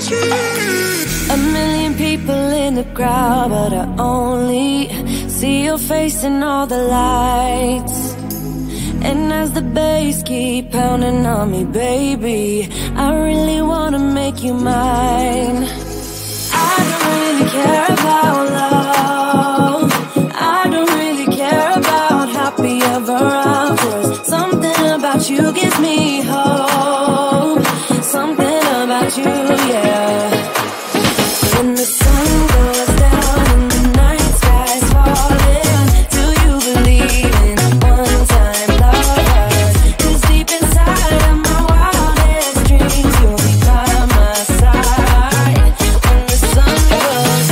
A million people in the crowd, but I only see your face in all the lights. And as the bass keep pounding on me, baby, I really wanna make you mine. I don't really care about love, I don't really care about happy ever afters. Something about you gives me hope, something about you, yeah. When the sun goes down and the night sky's falling, do you believe in one-time lovers? 'Cause deep inside of my wildest dreams, you'll be by my side. When the sun goes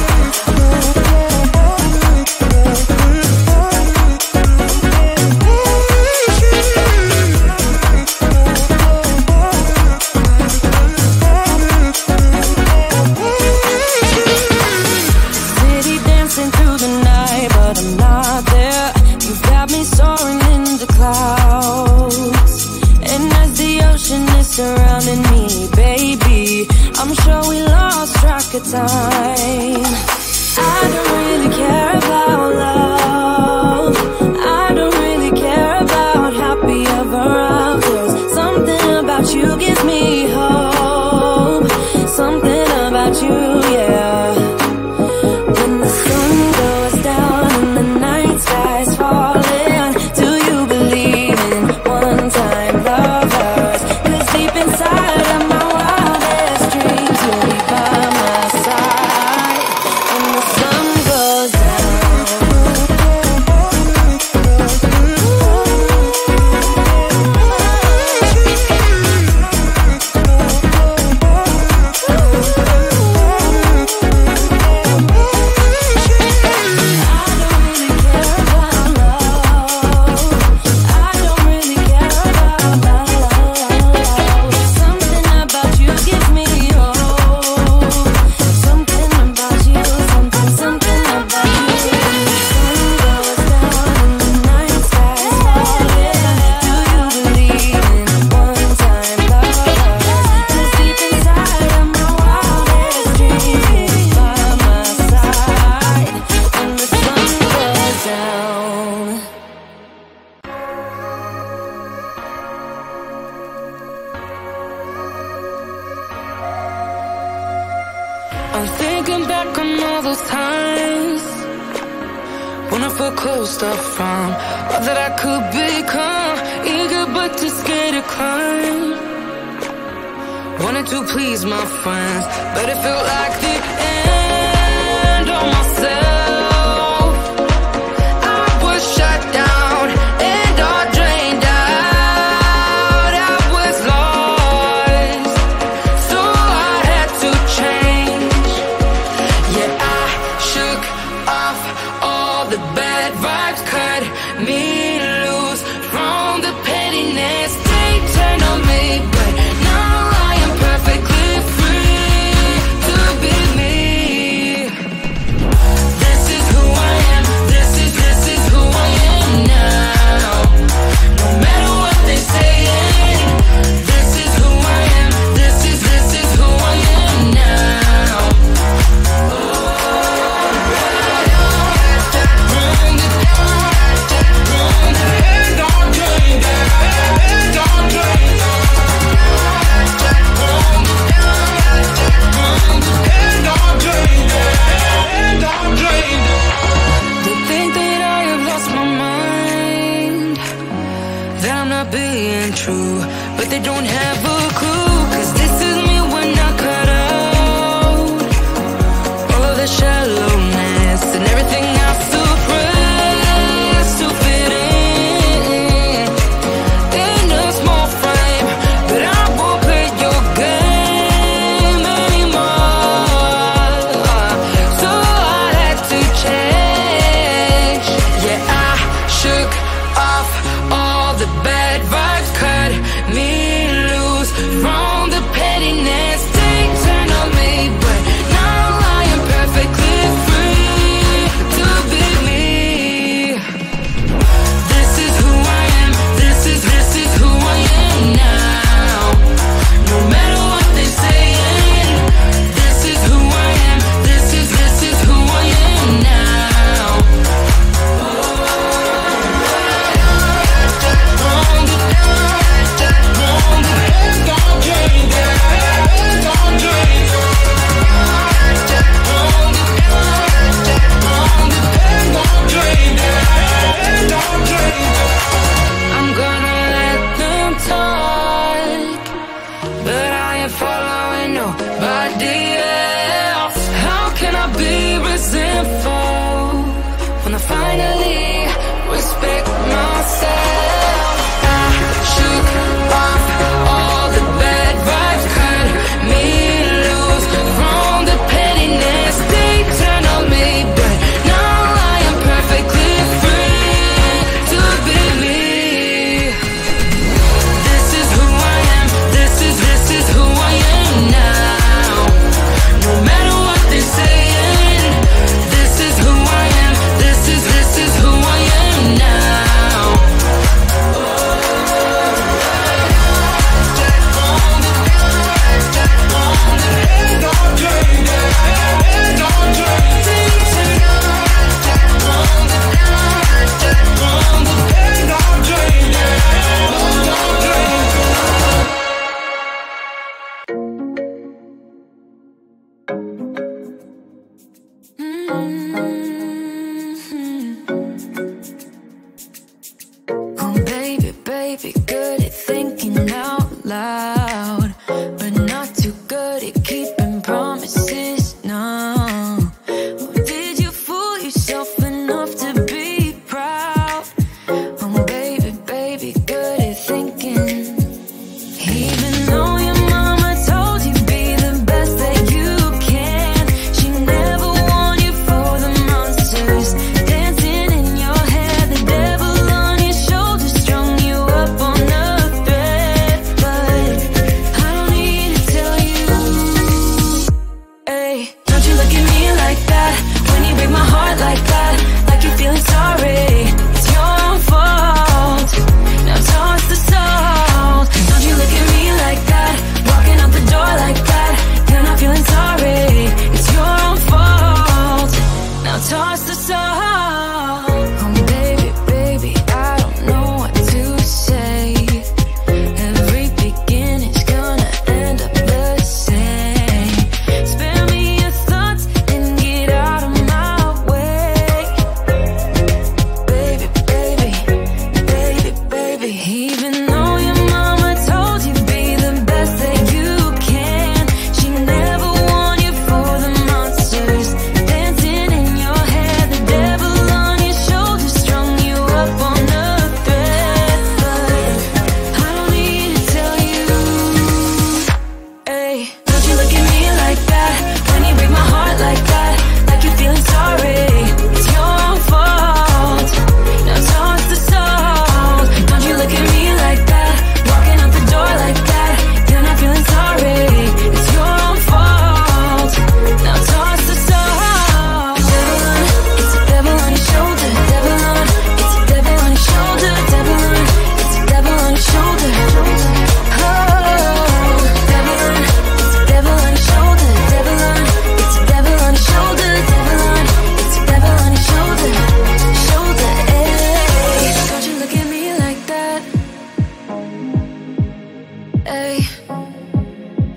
city dancing through the night, but I'm not there. You've got me soaring in the clouds, and as the ocean is surrounding me, baby, I'm sure we lost track of time. I don't really care about love, I don't really care about happy ever afters. Something about you gives me hope, something about you, yeah. When the sun goes down and the night sky's falling, do you believe in one-time lovers? 'Cause deep inside of my wildest dreams, you'll be by my side. When the sun goes down. I'm thinking back on all those times when I felt closed off from all that I could become, eager but too scared to climb. Wanted to please my friends, but it felt like the end on myself. I was shut down and all drained out. I was lost, so I had to change. Yeah, I shook off all the bad vibes, cut me loose from the pettiness they turned on me. But now I am perfectly free to be me.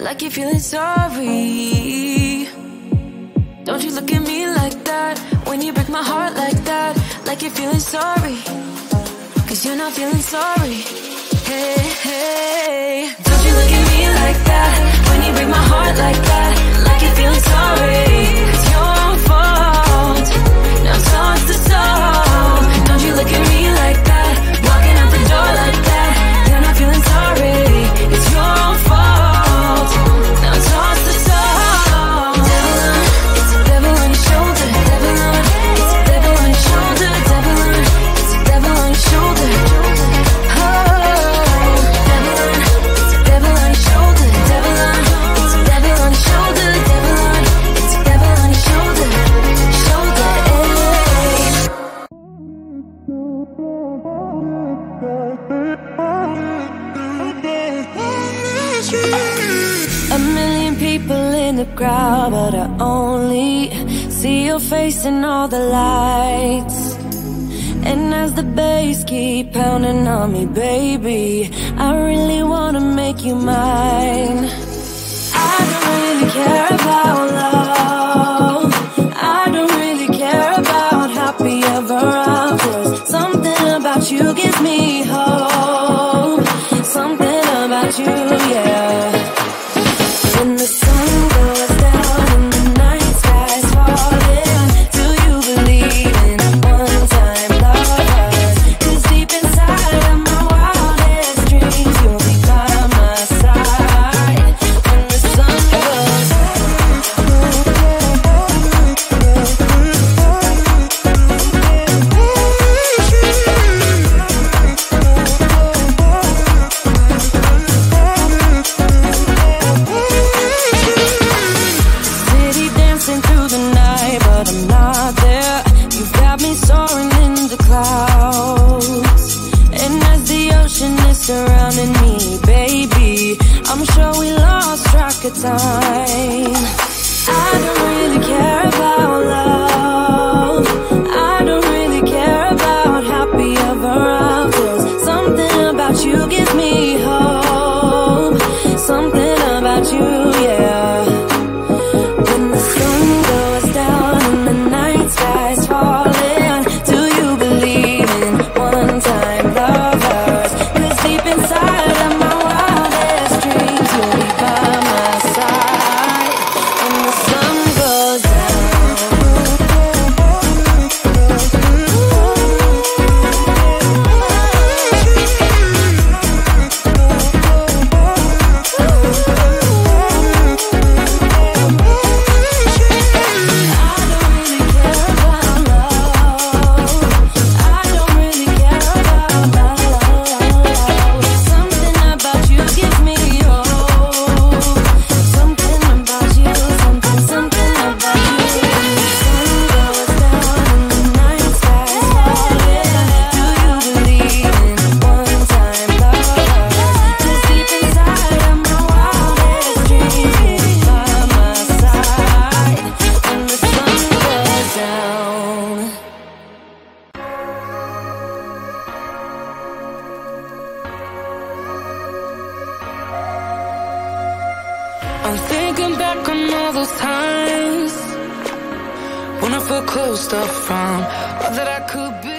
like you're feeling sorry. Don't you look at me like that, when you break my heart like that, like you're feeling sorry, 'cause you're not feeling sorry. Hey, hey. Don't you look at me like that, when you break my heart like that, like you're feeling sorry. It's your own fault, now talk's the soul. Don't you look at me like that, walking out the door like that, you're not feeling sorry. It's your own fault, now talk's the soul. Devil on, it's a devil on your shoulder. Devil on, it's a devil on your shoulder. Devil on, it's a devil on your shoulder. A million people in the crowd, but I only see your face in all the lights. And as the bass keep pounding on me, baby, I really wanna make you mine. I don't really care about love, I don't really care about happy ever afters. Something about you gives me hope, something about you, yeah. When the sun goes down and the night sky's falling, do you believe in one-time lovers? 'Cause deep inside of my wildest dreams, you'll be by my side. When the sun goes surrounding me, baby, I'm sure we lost track of time. I don't really care about love, I don't really care about happy ever afters. Something about you gives me hope, something about you, yeah. When the sun goes down and the night sky's falling, do you believe in one-time lovers? Deep inside of my wildest dreams, you'll be by my side when the sun goes down. I'm thinking back on all those times when I felt closed off from all that I could be.